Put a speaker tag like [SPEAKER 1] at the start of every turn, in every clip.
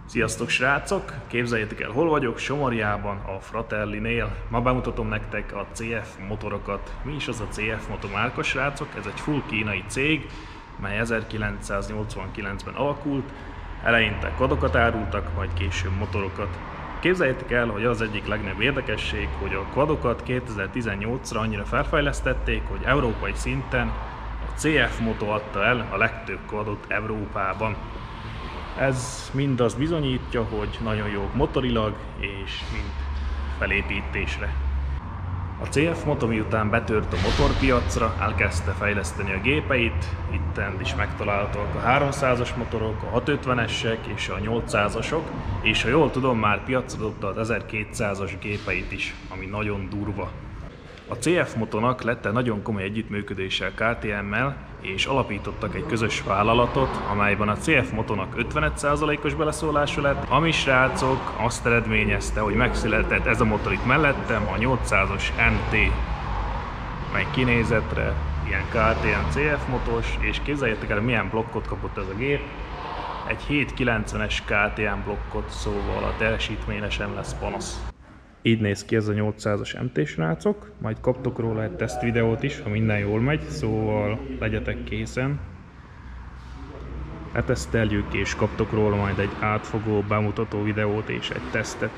[SPEAKER 1] Sziasztok srácok! Képzeljétek el, hol vagyok? Somorjában, a Fratellinél. Ma bemutatom nektek a CF motorokat. Mi is az a CF motor márka, srácok? Ez egy full kínai cég, mely 1989-ben alakult. Eleinte quadokat árultak, majd később motorokat. Képzeljétek el, hogy az egyik legnagyobb érdekesség, hogy a quadokat 2018-ra annyira felfejlesztették, hogy európai szinten a CF Moto adta el a legtöbb quadot Európában. Ez mind azt bizonyítja, hogy nagyon jók motorilag és mind felépítésre. A CF Moto miután betört a motorpiacra, elkezdte fejleszteni a gépeit, ittend is megtalálhatóak a 300-as motorok, a 650-esek és a 800-asok, és ha jól tudom, már piacra dobta az 1200-as gépeit is, ami nagyon durva. A CF Motonak lett egy nagyon komoly együttműködése a KTM-mel, és alapítottak egy közös vállalatot, amelyben a CF Motonak 55%-os beleszólása lett, ami, srácok, azt eredményezte, hogy megszületett ez a motor itt mellettem, a 800-as MT, mely kinézetre ilyen KTM CF motos, és képzeljétek el, milyen blokkot kapott ez a gép. Egy 790-es KTM blokkot, szóval a teljesítményre sem lesz panasz. Így néz ki ez a 800-as MT, srácok, majd kaptok róla egy teszt videót is, ha minden jól megy, szóval legyetek készen. Leteszteljük és kaptok róla majd egy átfogó bemutató videót és egy tesztet.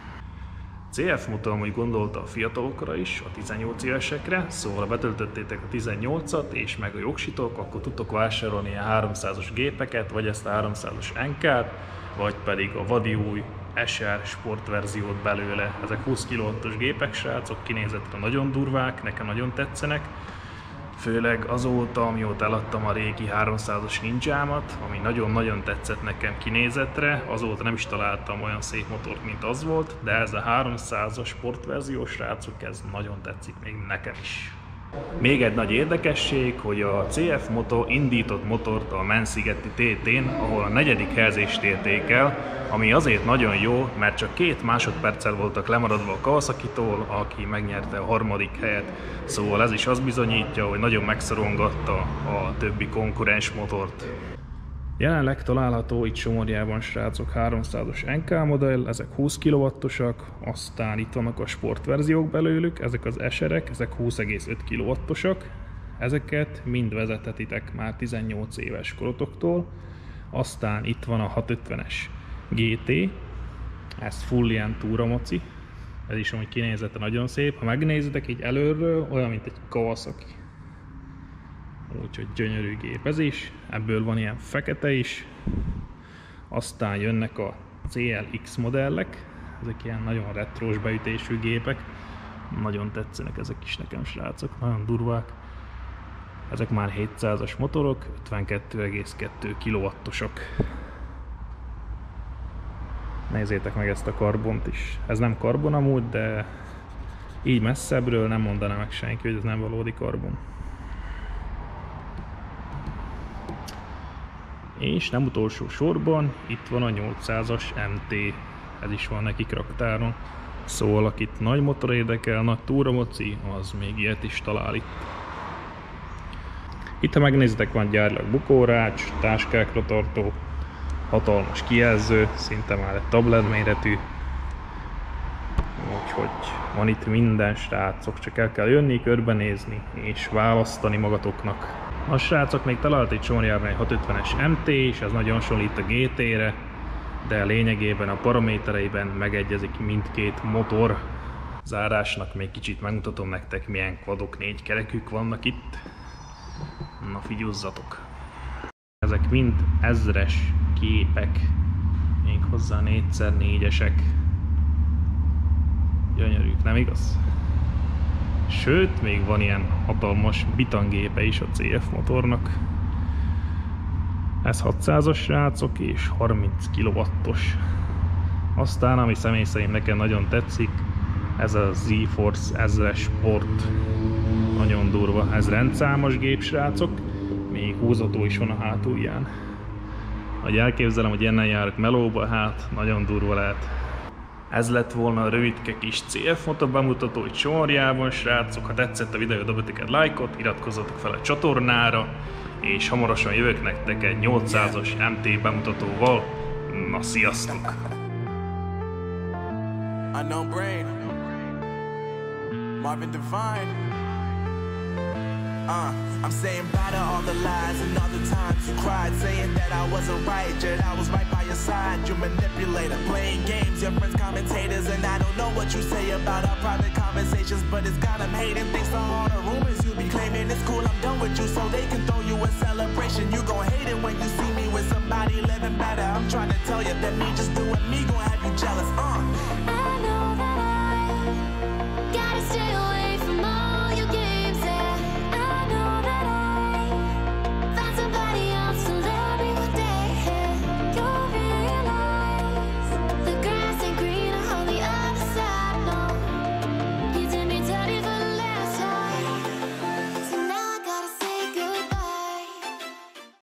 [SPEAKER 1] CF Moto amúgy gondolta a fiatalokra is, a 18 évesekre, szóval ha betöltöttétek a 18-at és meg a jogsitok, akkor tudtok vásárolni ilyen 300-as gépeket, vagy ezt a 300-as NK-t, vagy pedig a vadi új SR sportverziót belőle. Ezek 20 kW-os gépek, srácok, kinézetre nagyon durvák, nekem nagyon tetszenek. Főleg azóta, amióta eladtam a régi 300-as Ninjámat, ami nagyon-nagyon tetszett nekem kinézetre, azóta nem is találtam olyan szép motort, mint az volt, de ez a 300-as sportverzió, srácok, ez nagyon tetszik még nekem is. Még egy nagy érdekesség, hogy a CF Moto indított motort a Menszigeti TT-n, ahol a 4. helyezést érték el, ami azért nagyon jó, mert csak 2 másodperccel voltak lemaradva a Kawasaki-tól, aki megnyerte a 3. helyet. Szóval ez is azt bizonyítja, hogy nagyon megszorongatta a többi konkurens motort. Jelenleg található itt Somorjában, srácok, 300-as NK modell, ezek 20 kW-osak, aztán itt vannak a sportverziók belőlük, ezek az SR-ek, ezek 20,5 kW-osak, ezeket mind vezethetitek már 18 éves korotoktól. Aztán itt van a 650-es GT, ez full ilyen túramoci, ez is amúgy kinézete nagyon szép, ha megnézitek így előről, olyan mint egy Kawasaki. Úgyhogy gyönyörű gép ez is, ebből van ilyen fekete is, aztán jönnek a CLX modellek, ezek ilyen nagyon retrós beütésű gépek, nagyon tetszenek ezek is nekem, srácok, nagyon durvák. Ezek már 700-as motorok, 52,2 kW-osok. Nézzétek meg ezt a karbont is, ez nem karbon amúgy, de így messzebbről nem mondaná meg senki, hogy ez nem valódi karbon. És nem utolsó sorban, itt van a 800-as MT, ez is van nekik raktáron. Szóval akit nagy motor érdekel, nagy túramoci, az még ilyet is talál itt. Itt ha megnézitek, van gyárilag bukórács, táskákra tartó, hatalmas kijelző, szinte már egy tablet méretű. Úgyhogy van itt minden, srácok, csak el kell jönni, körbenézni és választani magatoknak. A srácok, még talált itt Somorjában egy 650-es MT, és ez nagyon hasonlít a GT-re, de lényegében a paramétereiben megegyezik mindkét motor. Zárásnak még kicsit megmutatom nektek, milyen quadok 4 kerekük vannak itt. Na, figyeljetek! Ezek mind 1000-es képek, méghozzá 4x4-esek. Gyönyörűk, nem igaz? Sőt, még van ilyen hatalmas bitangépe is a CF motornak. Ez 600-as, srácok, és 30 kW-os. Aztán, ami személy szerint nekem nagyon tetszik, ez a Z-Force 1000-es Sport. Nagyon durva, ez rendszámos gép, srácok, még húzható is van a hátulján. Ahogy elképzelem, hogy innen járok melóba, hát nagyon durva lehet. Ez lett volna a rövidke kis CF Moto bemutató itt Somorjában, srácok. Ha tetszett a videó, dobjatok egy lájkot, iratkozzatok fel a csatornára, és hamarosan jövök nektek egy 800-as MT bemutatóval. Na, sziasztok!
[SPEAKER 2] Unknown Brain, Marvin Devine. I'm saying bye to all the lies and all the times you cried, saying that I wasn't right, yet I was right by your side. You manipulator, playing games, your friends commentators, and I don't know what you say about our private conversations, but it's got them hating. Thanks to all the rumors you be claiming. It's cool, I'm done with you, so they can throw you a celebration. You gon' hate it when you see me with somebody living better. I'm trying to tell you that me just doing me gon' have you jealous.